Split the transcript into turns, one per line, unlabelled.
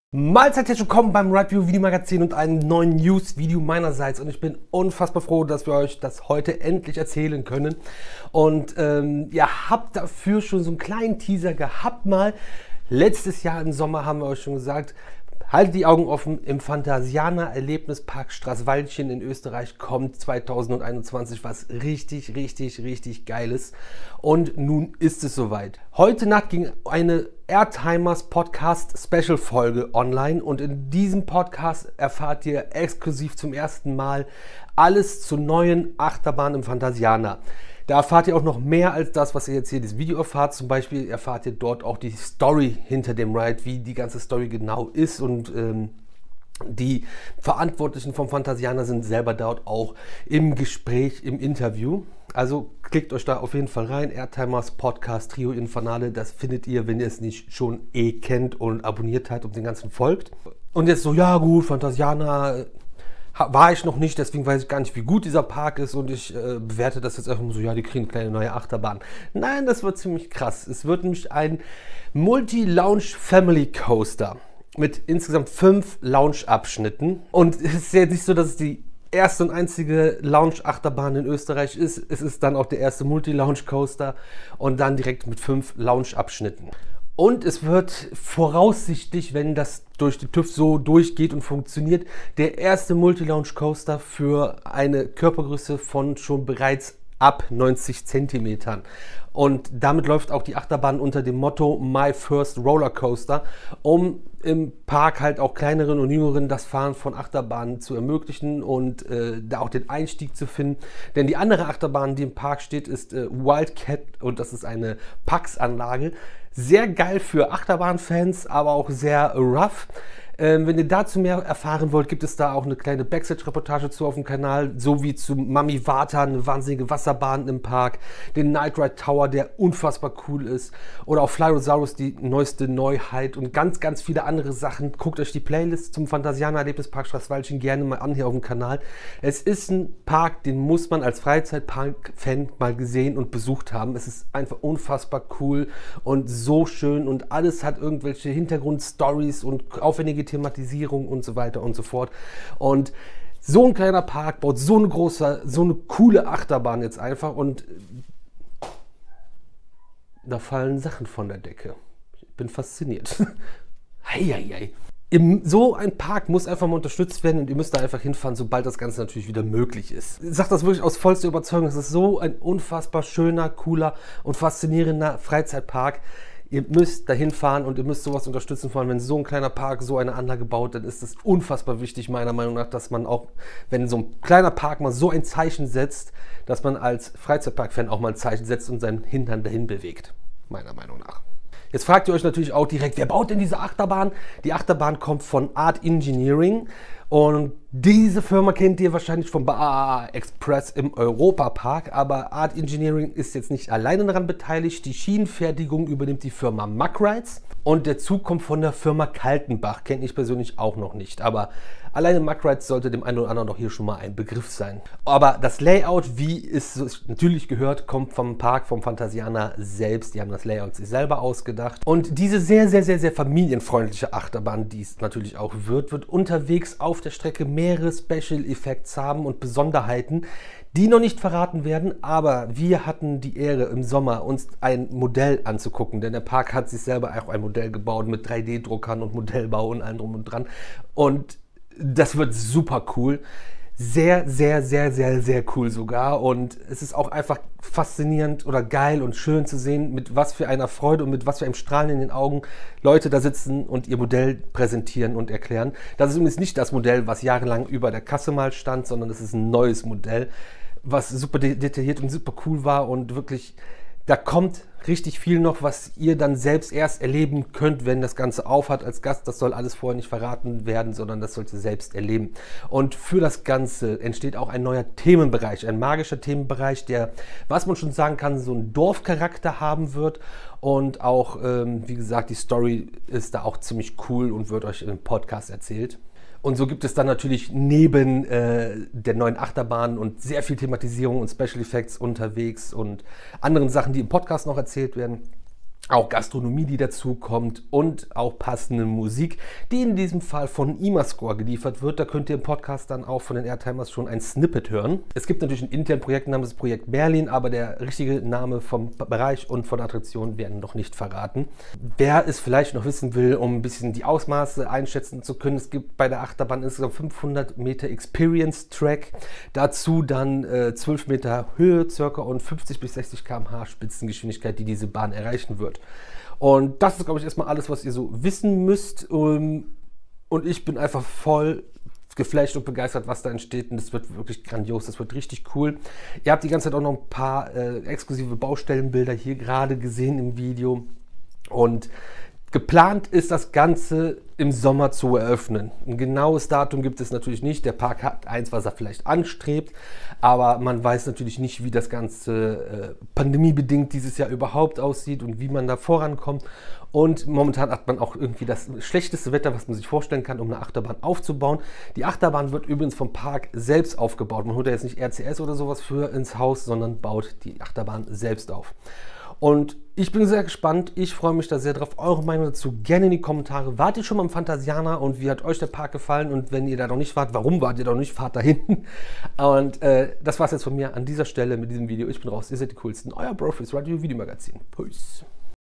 Mahlzeit, herzlich willkommen beim Ride Video Magazin und einem neuen News-Video meinerseits. Und ich bin unfassbar froh, dass wir euch das heute endlich erzählen können. Und ihr habt dafür schon so einen kleinen Teaser gehabt mal. Letztes Jahr im Sommer haben wir euch schon gesagt, haltet die Augen offen, im Phantasiana Erlebnispark Straßwaldchen in Österreich kommt 2021 was richtig Geiles. Und nun ist es soweit. Heute Nacht ging eine Airtimers Podcast Special Folge online und in diesem Podcast erfahrt ihr exklusiv zum ersten Mal alles zur neuen Achterbahn im Phantasiana. Da erfahrt ihr auch noch mehr als das, was ihr jetzt hier in diesem Video erfahrt. Zum Beispiel erfahrt ihr dort auch die Story hinter dem Ride, wie die ganze Story genau ist. Und die Verantwortlichen vom Phantasiana sind selber dort auch im Gespräch, im Interview. Also klickt euch da auf jeden Fall rein. Airtimers Podcast Trio Infernale, das findet ihr, wenn ihr es nicht schon kennt und abonniert habt und den ganzen folgt. Und jetzt so, ja gut, Phantasiana war ich noch nicht, deswegen weiß ich gar nicht, wie gut dieser Park ist und ich bewerte das jetzt einfach mal so, ja, die kriegen eine kleine neue Achterbahn. Nein, das wird ziemlich krass. Es wird nämlich ein Multi-Lounge Family Coaster mit insgesamt 5 Lounge-Abschnitten. Und es ist ja nicht so, dass es die erste und einzige Lounge-Achterbahn in Österreich ist. Es ist dann auch der erste Multi-Lounge-Coaster und dann direkt mit 5 Lounge-Abschnitten. Und es wird voraussichtlich, wenn das durch die TÜV so durchgeht und funktioniert, der erste Multi-Lounge-Coaster für eine Körpergröße von schon bereits ab 90 Zentimetern. Und damit läuft auch die Achterbahn unter dem Motto My First Roller Coaster, um im Park halt auch kleineren und jüngeren das Fahren von Achterbahnen zu ermöglichen und da auch den Einstieg zu finden. Denn die andere Achterbahn, die im Park steht, ist Wildcat und das ist eine Pax-Anlage. Sehr geil für Achterbahnfans, aber auch sehr rough. Wenn ihr dazu mehr erfahren wollt, gibt es da auch eine kleine Backstage-Reportage zu auf dem Kanal, sowie zu Mami Wata, eine wahnsinnige Wasserbahn im Park, den Night Ride Tower, der unfassbar cool ist, oder auch Flyrosaurus, die neueste Neuheit und ganz viele andere Sachen. Guckt euch die Playlist zum Phantasiana Erlebnispark Straßwaldchen gerne mal an hier auf dem Kanal. Es ist ein Park, den muss man als Freizeitpark-Fan mal gesehen und besucht haben. Es ist einfach unfassbar cool und so schön und alles hat irgendwelche Hintergrundstories und aufwendige Thematisierung und so weiter und so fort. Und so ein kleiner Park baut so eine coole Achterbahn jetzt einfach und da fallen Sachen von der Decke. Ich bin fasziniert. Heieiei. So ein Park muss einfach mal unterstützt werden und ihr müsst da einfach hinfahren, sobald das Ganze natürlich wieder möglich ist. Ich sage das wirklich aus vollster Überzeugung. Es ist so ein unfassbar schöner, cooler und faszinierender Freizeitpark. Ihr müsst dahin fahren und ihr müsst sowas unterstützen. Vor allem, wenn so ein kleiner Park so eine Anlage baut, dann ist es unfassbar wichtig, meiner Meinung nach, dass man auch, wenn so ein kleiner Park mal so ein Zeichen setzt, dass man als Freizeitpark-Fan auch mal ein Zeichen setzt und seinen Hintern dahin bewegt. Meiner Meinung nach. Jetzt fragt ihr euch natürlich auch direkt, wer baut denn diese Achterbahn? Die Achterbahn kommt von Art Engineering und diese Firma kennt ihr wahrscheinlich vom BAA Express im Europapark, aber Art Engineering ist jetzt nicht alleine daran beteiligt. Die Schienenfertigung übernimmt die Firma Mack Rides und der Zug kommt von der Firma Kaltenbach, kenne ich persönlich auch noch nicht, aber alleine Mack Rides sollte dem einen oder anderen doch hier schon mal ein Begriff sein. Aber das Layout, wie es natürlich gehört, kommt vom Park, vom Phantasiana selbst. Die haben das Layout sich selber ausgedacht. Und diese sehr familienfreundliche Achterbahn, die es natürlich auch wird unterwegs auf der Strecke mehrere Special Effects haben und Besonderheiten, die noch nicht verraten werden, aber wir hatten die Ehre im Sommer uns ein Modell anzugucken, denn der Park hat sich selber auch ein Modell gebaut mit 3D-Druckern und Modellbau und allem drum und dran und das wird super cool. Sehr cool sogar. Und es ist auch einfach faszinierend oder geil und schön zu sehen, mit was für einer Freude und mit was für einem Strahlen in den Augen Leute da sitzen und ihr Modell präsentieren und erklären. Das ist übrigens nicht das Modell, was jahrelang über der Kasse mal stand, sondern es ist ein neues Modell, was super detailliert und super cool war und wirklich, da kommt richtig viel noch, was ihr dann selbst erst erleben könnt, wenn das Ganze aufhat als Gast. Das soll alles vorher nicht verraten werden, sondern das sollt ihr selbst erleben. Und für das Ganze entsteht auch ein neuer Themenbereich, ein magischer Themenbereich, der, was man schon sagen kann, so einen Dorfcharakter haben wird. Und auch, wie gesagt, die Story ist da auch ziemlich cool und wird euch im Podcast erzählt. Und so gibt es dann natürlich neben der neuen Achterbahn und sehr viel Thematisierung und Special Effects unterwegs und anderen Sachen, die im Podcast noch erzählt werden, auch Gastronomie, die dazu kommt und auch passende Musik, die in diesem Fall von Imascore geliefert wird. Da könnt ihr im Podcast dann auch von den Airtimers schon ein Snippet hören. Es gibt natürlich ein internes Projekt namens Projekt Merlin, aber der richtige Name vom Bereich und von der Attraktion werden noch nicht verraten. Wer es vielleicht noch wissen will, um ein bisschen die Ausmaße einschätzen zu können, es gibt bei der Achterbahn insgesamt 500 Meter Experience Track, dazu dann 12 Meter Höhe circa und 50 bis 60 km/h Spitzengeschwindigkeit, die diese Bahn erreichen wird. Und das ist, glaube ich, erstmal alles, was ihr so wissen müsst. Und ich bin einfach voll geflasht und begeistert, was da entsteht. Und das wird wirklich grandios, das wird richtig cool. Ihr habt die ganze Zeit auch noch ein paar exklusive Baustellenbilder hier gerade gesehen im Video. Und geplant ist das Ganze im Sommer zu eröffnen. Ein genaues Datum gibt es natürlich nicht. Der Park hat eins, was er vielleicht anstrebt, aber man weiß natürlich nicht, wie das Ganze pandemiebedingt dieses Jahr überhaupt aussieht und wie man da vorankommt. Und momentan hat man auch irgendwie das schlechteste Wetter, was man sich vorstellen kann, um eine Achterbahn aufzubauen. Die Achterbahn wird übrigens vom Park selbst aufgebaut. Man holt ja jetzt nicht RCS oder sowas für ins Haus, sondern baut die Achterbahn selbst auf. Und ich bin sehr gespannt, ich freue mich da sehr drauf. Eure Meinung dazu gerne in die Kommentare. Wart ihr schon mal im Phantasiana und wie hat euch der Park gefallen? Und wenn ihr da noch nicht wart, warum wart ihr da noch nicht? Fahrt dahin. Und das war's jetzt von mir an dieser Stelle mit diesem Video. Ich bin raus, ihr seid die coolsten. Euer Brofist Radio Videomagazin. Peace.